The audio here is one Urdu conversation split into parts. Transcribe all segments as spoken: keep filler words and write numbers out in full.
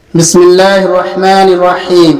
بسم اللہ الرحمن الرحیم۔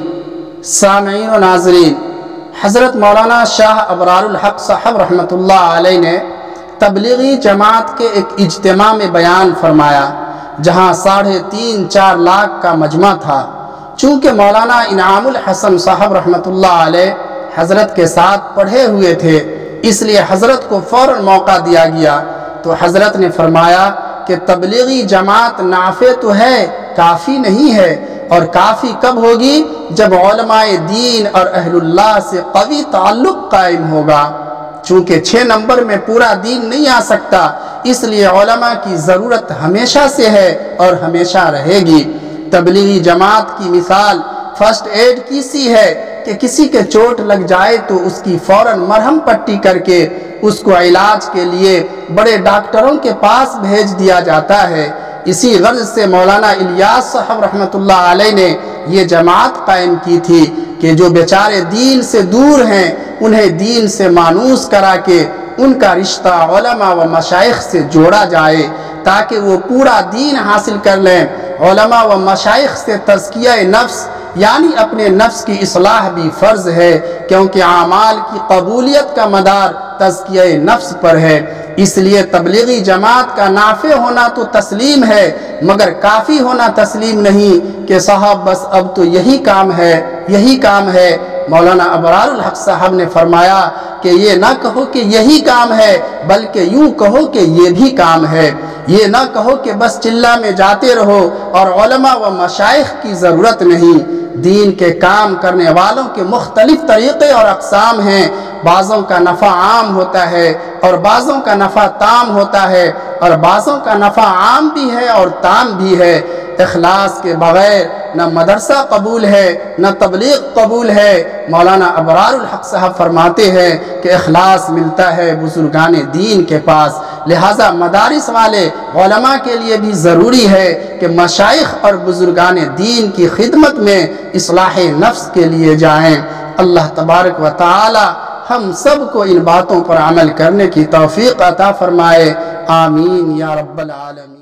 سامعین و ناظرین، حضرت مولانا شاہ ابرار الحق صاحب رحمۃ اللہ علیہ نے تبلیغی جماعت کے ایک اجتماع میں بیان فرمایا جہاں ساڑھے تین چار لاکھ کا مجمع تھا۔ چونکہ مولانا انعام الحسن صاحب رحمۃ اللہ علیہ حضرت کے ساتھ پڑھے ہوئے تھے، اس لیے حضرت کو فوراً موقع دیا گیا تو حضرت نے فرمایا کہ تبلیغی جماعت نافع تو ہے، کافی نہیں ہے، اور کافی کب ہوگی جب علماء دین اور اہل اللہ سے قوی تعلق قائم ہوگا۔ چونکہ چھ نمبر میں پورا دین نہیں آ سکتا، اس لیے علماء کی ضرورت ہمیشہ سے ہے اور ہمیشہ رہے گی۔ تبلیغی جماعت کی مثال فرسٹ ایڈ کی سی ہے کہ کسی کے چوٹ لگ جائے تو اس کی فوراً مرہم پٹی کر کے اس کو علاج کے لیے بڑے ڈاکٹروں کے پاس بھیج دیا جاتا ہے۔ اسی غرض سے مولانا الیاس صاحب رحمۃ اللہ علیہ نے یہ جماعت قائم کی تھی کہ جو بیچارے دین سے دور ہیں انہیں دین سے مانوس کرا کے ان کا رشتہ علماء و مشائخ سے جوڑا جائے تاکہ وہ پورا دین حاصل کر لیں۔ علماء و مشائخ سے تزکیہ نفس یعنی اپنے نفس کی اصلاح بھی فرض ہے، کیونکہ اعمال کی قبولیت کا مدار تزکیہ نفس پر ہے۔ اس لیے تبلیغی جماعت کا نافع ہونا تو تسلیم ہے، مگر کافی ہونا تسلیم نہیں کہ صاحب بس اب تو یہی کام ہے یہی کام ہے۔ مولانا ابرار الحق صاحب نے فرمایا کہ یہ نہ کہو کہ یہی کام ہے، بلکہ یوں کہو کہ یہ بھی کام ہے۔ یہ نہ کہو کہ بس چلہ میں جاتے رہو اور علماء و مشائخ کی ضرورت نہیں۔ دین کے کام کرنے والوں کے مختلف طریقے اور اقسام ہیں۔ بعضوں کا نفع عام ہوتا ہے اور بعضوں کا نفع تام ہوتا ہے، اور بعضوں کا نفع عام بھی ہے اور تام بھی ہے۔ اخلاص کے بغیر نہ مدرسہ قبول ہے نہ تبلیغ قبول ہے۔ مولانا ابرار الحق صاحب فرماتے ہیں کہ اخلاص ملتا ہے بزرگان دین کے پاس، لہٰذا مدارس والے علماء کے لیے بھی ضروری ہے کہ مشائخ اور بزرگان دین کی خدمت میں اصلاح نفس کے لیے جائیں۔ اللہ تبارک و تعالی ہم سب کو ان باتوں پر عمل کرنے کی توفیق عطا فرمائے، آمین یا رب العالمین۔